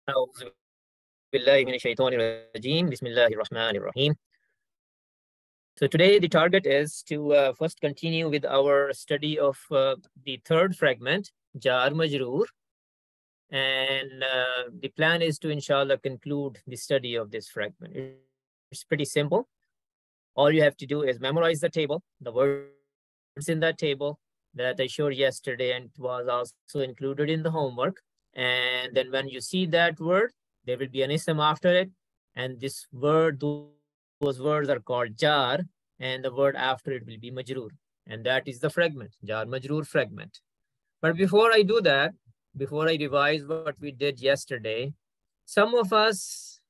أعوذ بالله من الشيطان الرجيم. بسم الله الرحمن الرحيم. So today the target is to first continue with our study of the third fragment, Jar Majroor. And the plan is to, inshallah, conclude the study of this fragment. It's pretty simple. All you have to do is memorize the table, the words in that table that I showed yesterday and was also included in the homework. And then when you see that word, there will be an ism after it. And this word, those words are called jar, and the word after it will be majroor. And that is the fragment, jar majroor fragment. But before I do that, before I revise what we did yesterday, some of us,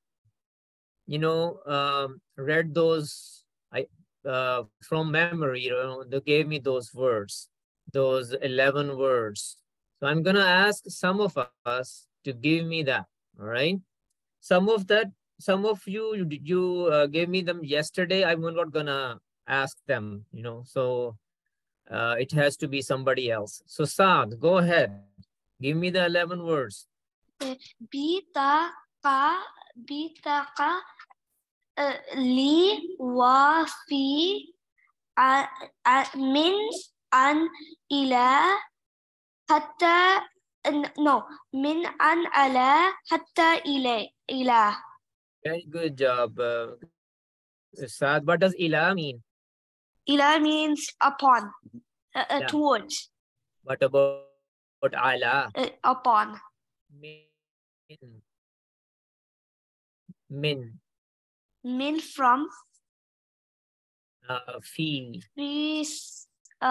read those from memory. They gave me those words, those 11 words. So I'm gonna ask some of us to give me that. All right. Some of you gave me them yesterday. I'm not gonna ask them. So it has to be somebody else. So Saad, go ahead. Give me the 11 words. Bitaqa, li, wa, fi, min, an, ila, hatta, no, min, an, ala, hatta, ila. Very good job, Saad. What does ila mean? Ila means upon, Yeah. towards. What about ala? Upon. Min from. Fi. Please.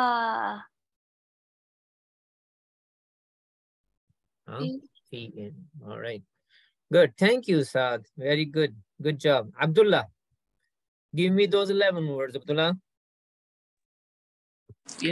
Fi in. All right. Good. Thank you, Saad. Very good. Good job. Abdullah, give me those 11 words, Abdullah. Yeah.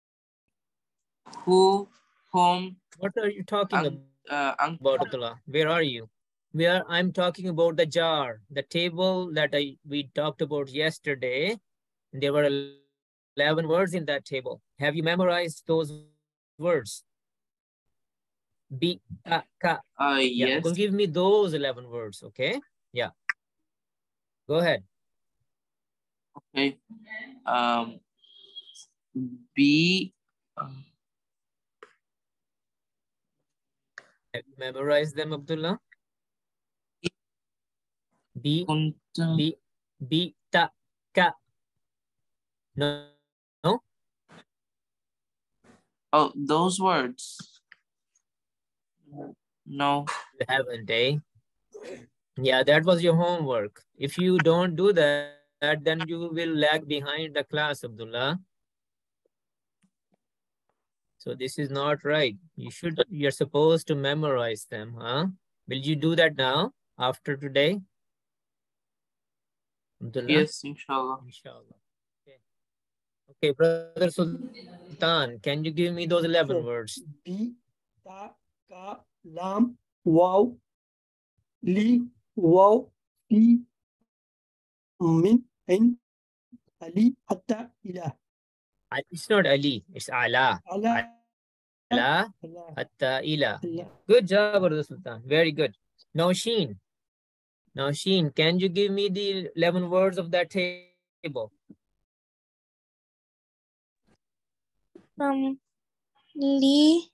Who, whom. What are you talking about, Abdullah? Where are you? I'm talking about the jar, the table that we talked about yesterday. There were 11 words in that table. Have you memorized those words? Bi, ka, ka. Yes. Go give me those 11 words, okay? Yeah. Go ahead. Okay. Be. Have you memorized them, Abdullah? Bi, ta, ka. No? No? Oh, those words. No. You haven't, eh? Yeah, that was your homework. If you don't do that, then you will lag behind the class, Abdullah. So this is not right. You're supposed to memorize them, huh? Will you do that now, after today? Abdullah? Yes, inshallah. Inshallah. Okay, Brother Sultan, can you give me those 11 words? Bi, ta, ka, lam, waw, li, waw, fi, min, in, ali, hatta, ila. It's not Ali, it's Ala. Ala, hatta, ila. Good job, Brother Sultan. Very good. Now, Sheen, can you give me the 11 words of that table? Li.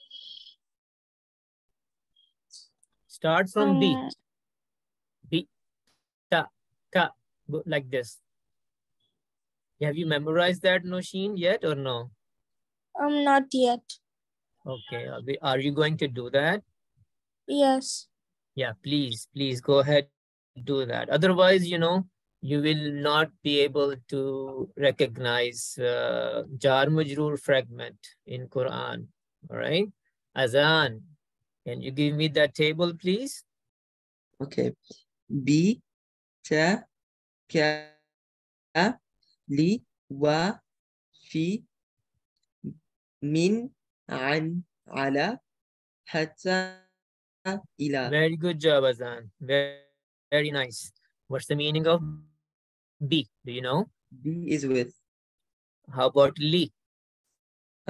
Start from B. B, ta, ka, like this. Have you memorized that, Nosheen, yet or no? Not yet. Okay, are you going to do that? Yes. Yeah, please go ahead and do that. Otherwise, you will not be able to recognize Jar Majroor fragment in Quran. All right? Azan, can you give me that table, please? Okay. Bi, ta, ka, li, wa, fi, min, an, ala, hatta, ila. Very good job, Azan. Very, very nice. What's the meaning of B? Do you know? B is with. How about Li?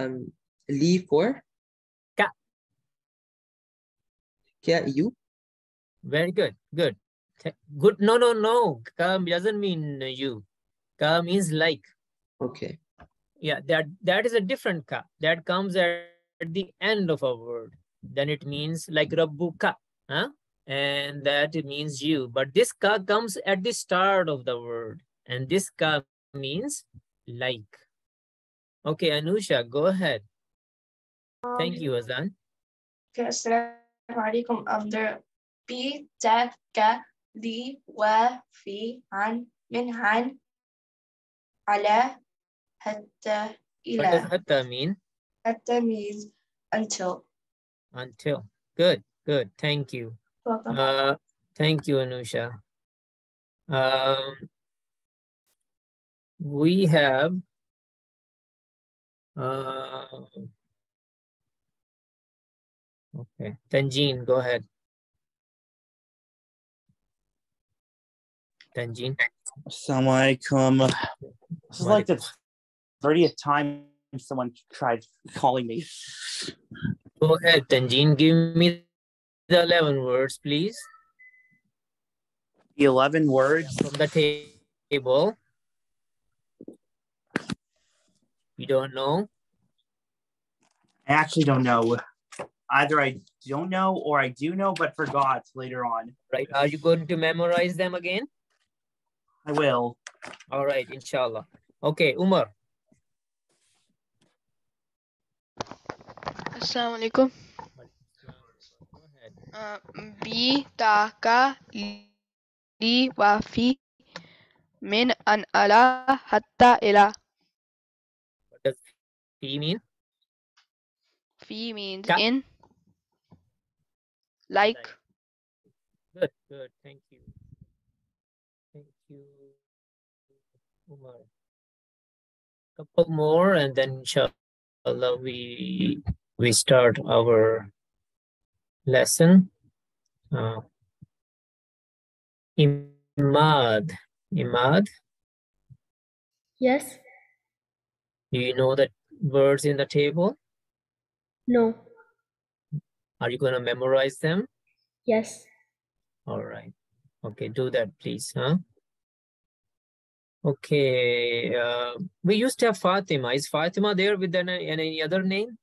Li for? Ka. Ka, you. Very good. Good. Good. No, no, no. Ka doesn't mean you. Ka means like. Okay. Yeah, that is a different ka. That comes at the end of a word. Then it means like rabbuka. Huh? And that it means you. But this ka comes at the start of the word. And this ka means like. Okay, Anusha, go ahead. Thank you, Azan. Okay, Assalamu alaikum. There B, Ta, Ka, Li, Wa, Fi, An, Min, Han, Ala, Hatta, What does Ila. hatta mean? Hatta means until. Until. Good, good. Thank you. Welcome. Thank you, Anusha. We have okay, Tanjeen, go ahead. Tanjeen. Assalamu alaikum. This is like the 30th time someone tried calling me. Go ahead, Tanjeen. Give me the 11 words, please. The 11 words. From the table. You don't know? I actually don't know. Either I don't know or I do know, but forgot later on. Right. Are you going to memorize them again? I will. All right, inshallah. Okay, Umar. Assalamu alaikum. Go ahead. B, Ta, Ka, Li, Wa, Fi, Min, An, Ala, Hatta, Ila. What does fi mean? Fi means Ka. in. Like. Good, good. Thank you. Thank you, Umar. Couple more and then inshallah we start our lesson. Imad. Imad, Yes. do you know the words in the table? No. Are you going to memorize them? Yes. All right. Okay, do that, please. Huh? Okay. We used to have Fatima. Is Fatima there with any other name?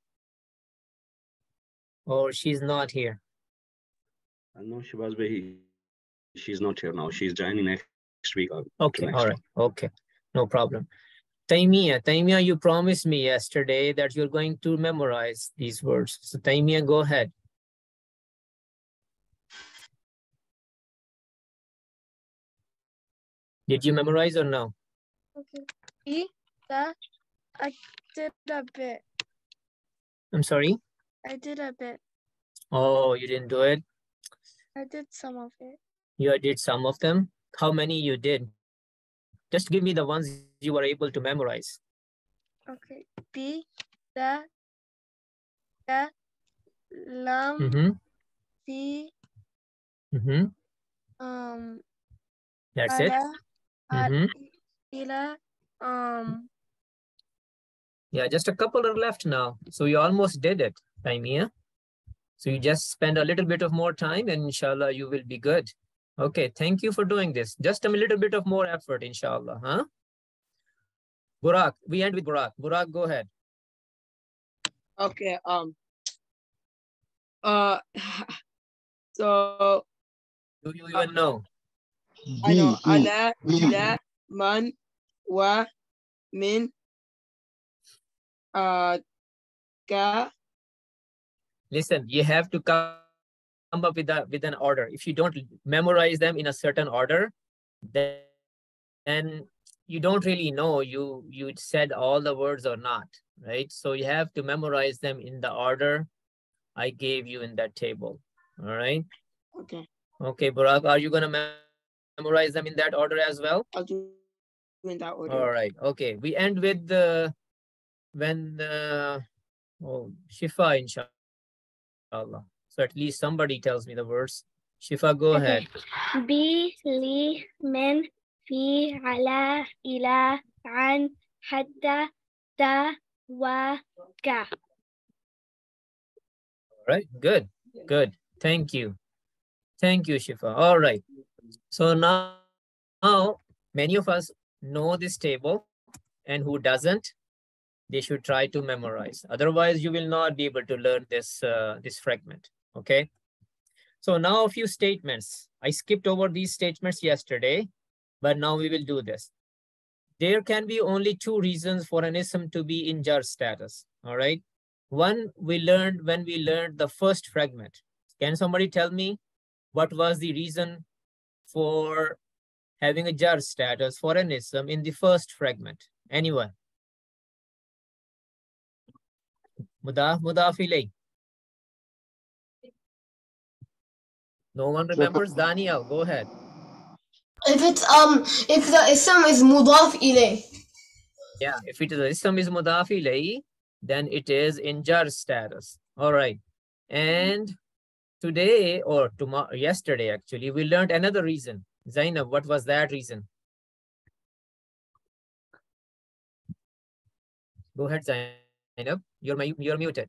Or she's not here? No, she was, but she's not here now. She's joining next week. Okay, all right. Okay, no problem. Taimia, you promised me yesterday that you're going to memorize these words. So Taimia, go ahead. Did you memorize or no? Okay. I did a bit. I'm sorry? I did a bit. Oh, you didn't do it? I did some of it. You did some of them? How many you did? Just give me the ones you were able to memorize. Okay. B, Da, Ka, Lam, Mm-hmm. Fi, Mm-hmm. That's it? Ala, Mm-hmm. Ila, Yeah, just a couple are left now. So you almost did it, Taimia. So you just spend a little bit of more time and inshallah you will be good. Okay, thank you for doing this. Just a little bit of more effort, inshallah, huh? Burak, we end with Burak. Burak, go ahead. Okay, so Do you even know? I know Ala, Ila, Man, Wa, Min, Ka. Listen, you have to come up with an order. If you don't memorize them in a certain order, then you don't really know you said all the words or not, right? So you have to memorize them in the order I gave you in that table. All right. Okay. Okay, Burak, are you gonna memorize them in that order as well? I'll do in that order. All right. Okay. We end with Shifa, inshallah. So at least somebody tells me the words. Shifa, go ahead. B, Li, Min, Fi, Ala, Ila, An, Hatta, Ta, Wa, Ka. All right. Good. Good. Thank you. Thank you, Shifa. All right. So now many of us know this table, and who doesn't, they should try to memorize. Otherwise, you will not be able to learn this, this fragment, okay? So now a few statements. I skipped over these statements yesterday, but now we will do this. There can be only two reasons for an ism to be in jar status, all right? One we learned when we learned the first fragment. Can somebody tell me what was the reason for having a jar status for an ism in the first fragment? Anyone? Mudaf ilay. No one remembers? Daniel, go ahead. If the ism is mudaf ilay. Yeah, if it is a ism is mudaf ilay, then it is in jar status. All right. And today, or tomorrow, yesterday actually, we learned another reason. Zainab, what was that reason? Go ahead, Zainab. You're muted.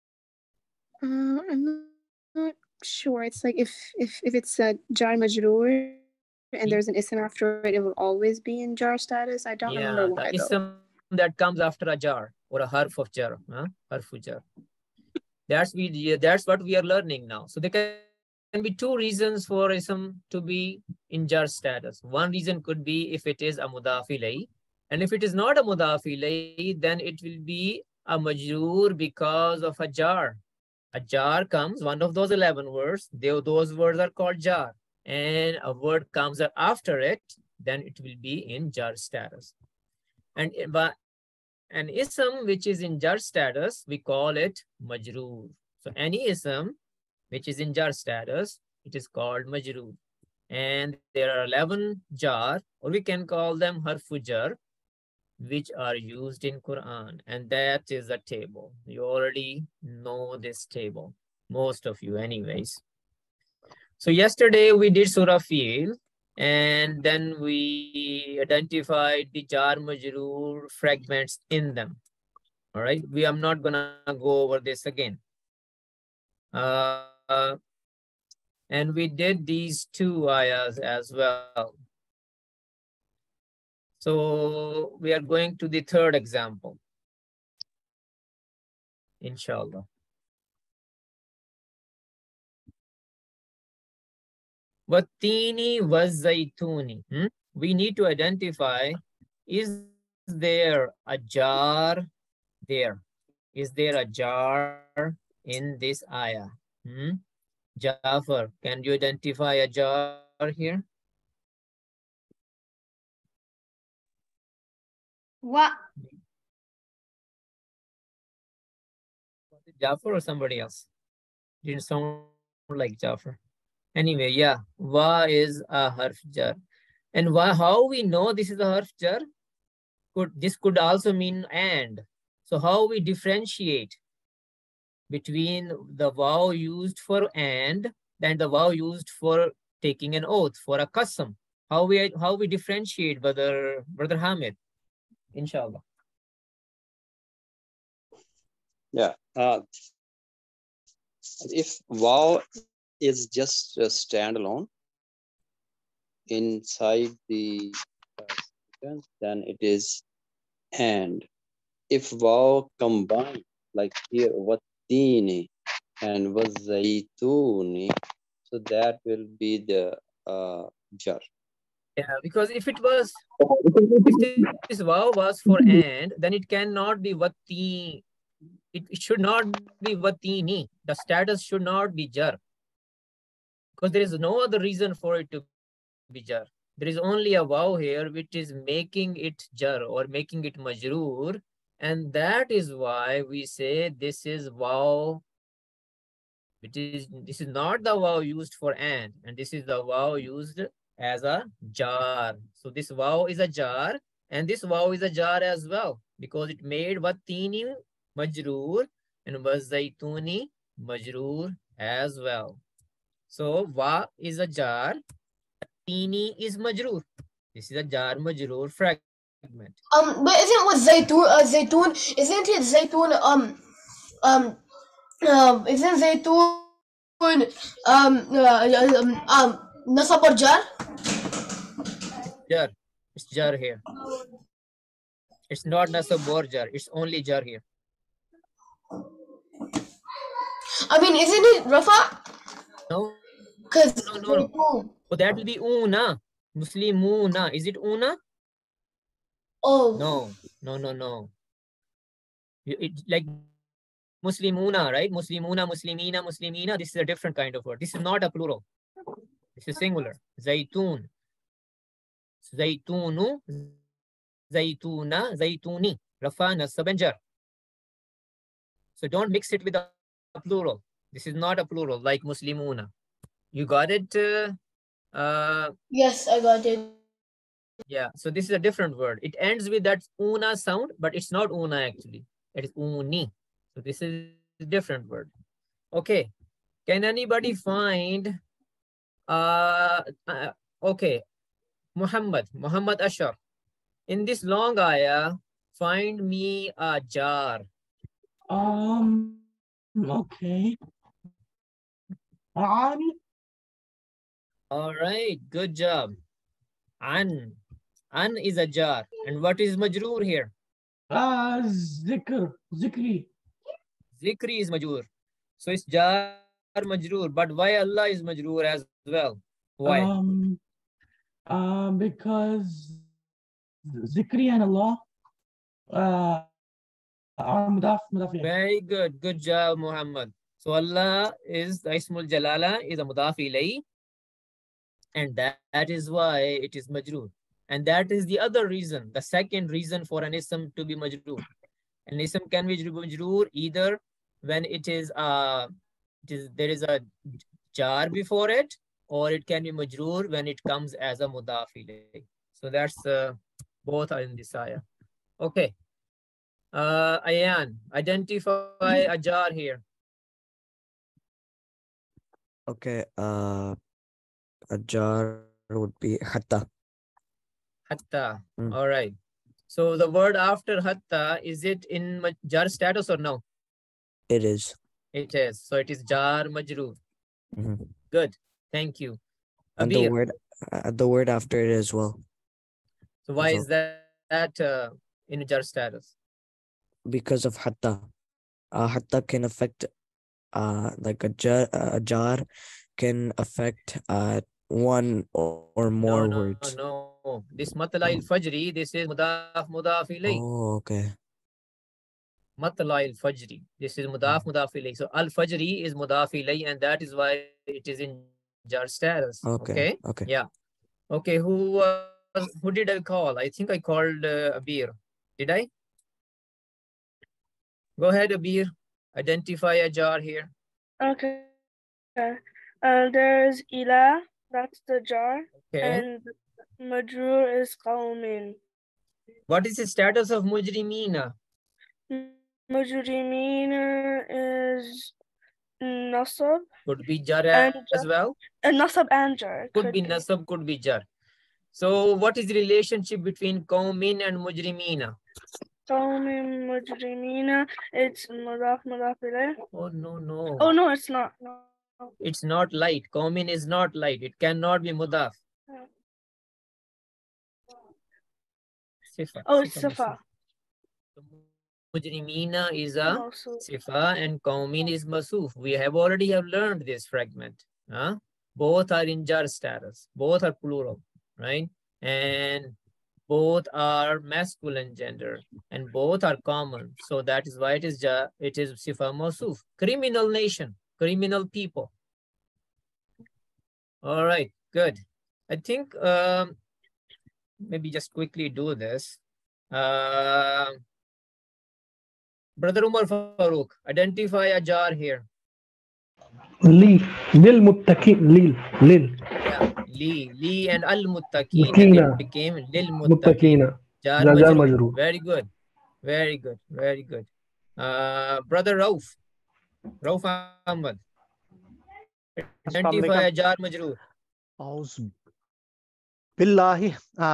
I'm not sure. It's like if it's a jar majroor and there's an ism after it, it will always be in jar status. I don't remember why the ism that comes after a jar or a harf of jar, harf jar. That's what we are learning now. So there can be two reasons for ism to be in jar status. One reason could be if it is a mudaf ilayh, and if it is not a mudaf ilayh, then it will be a majroor because of a jar. A jar comes, one of those 11 words, those words are called jar, and a word comes after it, then it will be in jar status. And an ism which is in jar status, we call it majroor. So any ism which is in jar status, it is called majroor. And there are 11 jar, or we can call them harfu jar, which are used in Quran. And that is a table. You already know this table, most of you anyways. So yesterday we did Surah Fil, and then we identified the jar majroor fragments in them. All right, I'm not gonna go over this again. And we did these two ayahs as well. So we are going to the third example, inshallah. Wattini was zaytuni. We need to identify, is there a jar there? Is there a jar in this ayah? Jafar, can you identify a jar here? What? Jafar or somebody else? Didn't sound like Jafar. Anyway, yeah, wa is a harf jar. And how we know this is a harf jar? This could also mean and. So how we differentiate between the waw used for and the waw used for taking an oath, for a qasam? How we differentiate, brother Hamid? Inshallah. Yeah. If waw is just a standalone inside the sentence, then it is and. If waw combined, like here, wattini and wazaytuni, so that will be the jar. Yeah, because if this waw was for and, then it cannot be watti. It should not be wattini. The status should not be jar, because there is no other reason for it to be jar. There is only a waw here which is making it jar or making it majroor, and that is why we say this is waw. This is not the waw used for and this is the waw used as a jar. So this waw is a jar, and this waw is a jar as well, because it made wattini majroor and wazaytuni majroor as well. So wa is a jar, tini is majroor. This is a jar majroor fragment. But isn't what zaytun? Isn't it zaytun? Isn't zaytun nasab or jar? Jar. It's jar here. It's not nasab or jar. It's only jar here. I mean, isn't it Rafa? No. Because No. Oh, that will be una. Muslimuna. Is it una? Oh. No. It like Muslimuna, right? Muslimuna, Muslimina, Muslimina. This is a different kind of word. This is not a plural. This is singular. Zaytun. Zaytunu. Zaytuna. Zaytuni. Rafa, nasab, and jar. So don't mix it with a plural. This is not a plural like Muslimuna. You got it? Yes, I got it. Yeah, so this is a different word. It ends with that una sound, but it's not una actually. It is uni. So this is a different word. Okay. Can anybody find okay. Muhammad Ashar. In this long ayah, find me a jar. Okay. An. All right, good job. An is a jar. And what is majroor here? Zikri. Zikri is majroor. So it's jar majroor. But why Allah is majroor as well? Why? Because Zikri and Allah are mudaf. Very good. Good job, Muhammad. So Allah is the Ismul Jalala is a mudaf ilayhi. And that is why it is majroor. And that is the other reason, the second reason for an ism to be majroor. An ism can be majroor either when there is a jar before it, or it can be majroor when it comes as a mudaf ilayhi. So that's both are in this ayah. Okay. Ayan, identify a jar here. Okay. A jar would be hatta. Hatta. All right. So the word after hatta, is it in jar status or no? It is. It is. So it is jar majroor. Good. Thank you. And Abir. the word after it as well. So why is that in jar status? Because of hatta. Hatta can affect like a jar can affect one or more words. No. This matla al-fajri, this is mudaf ilayh. Oh, okay. Matla al-fajri. This is mudaf ilayh. So al-fajri is mudaf ilayh, and that is why it is in jar status. Okay. Yeah. Okay. Who did I call? I think I called Abir. Did I? Go ahead, Abir. Identify a jar here. Okay. There's ila. That's the jar. Okay. And majroor is qawmin. What is the status of mujrimina? Mujrimina is nasab. Could be jar as well. Nasab and jar. Could be nasab, could be jar. So what is the relationship between qawmin and mujrimina? Qawmin mujrimina. It's mudaf ilayh. Oh no. Oh no, it's not. No. It's not light. Qawmin is not light. It cannot be mudaf. Sifa. Oh, it's sifa. Mujrimina is a sifa and qawmin is masuf. We have already learned this fragment. Both are in jar status. Both are plural, right? And both are masculine gender, and both are common. So that is why it is sifa masuf. Criminal nation. Criminal people. All right, good. I think maybe just quickly do this. Brother Umar Farooq, identify a jar here. Lil muttaqin. Yeah, li and al muttaqin. It became lil muttaqin. Jar majroor. Very good. Brother Rauf Ahmad, identify a jar majroor. Billahi.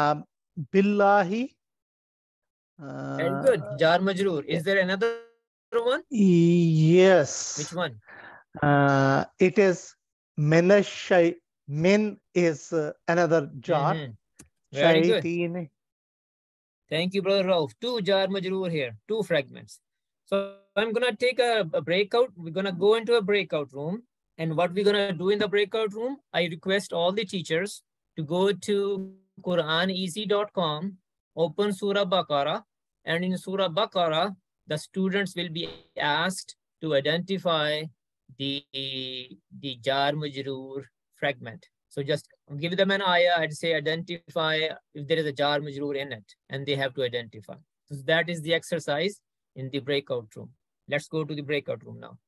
Very good. Jar majroor. Is there another one? Yes. Which one? It is minashay. Min is another jar. Very good. Shayteen. Thank you, Brother Rauf. 2 jar majroor here, 2 fragments. So I'm gonna take a breakout. We're gonna go into a breakout room. And what we're gonna do in the breakout room, I request all the teachers to go to QuranEasy.com, open Surah Baqarah, and in Surah Baqarah, the students will be asked to identify the jar majroor fragment. So just give them an ayah and say identify if there is a jar majroor in it, and they have to identify. So that is the exercise in the breakout room. Let's go to the breakout room now.